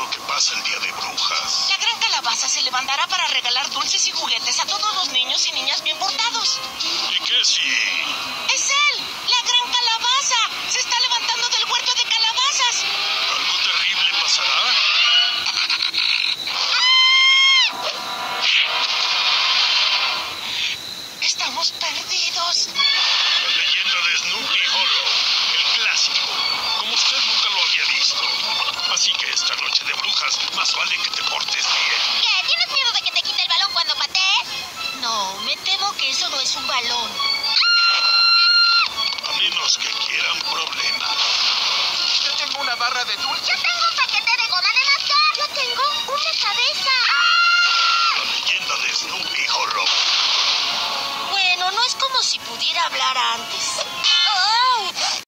lo que pasa el día de brujas? La gran calabaza se levantará para regalar dulces y juguetes a todos los niños y niñas bien portados. ¿Y qué si...? ¡Es él! ¡La gran calabaza! ¡Se está levantando del huerto de calabazas! ¿Algo terrible pasará? ¡Estamos perdidos! La leyenda de Snoopy Hollow, el clásico, como usted nunca lo había visto. Así que esta noche de brujas, más vale que te portes bien. ¿Qué? ¿Tienes miedo de que te quite el balón cuando patees? No, me temo que eso no es un balón. A menos que quieran problemas. Yo tengo una barra de dulce. Yo tengo un paquete de goma de mascar. Yo tengo una cabeza. La leyenda de Snoopy Hollow. Bueno, no es como si pudiera hablar antes.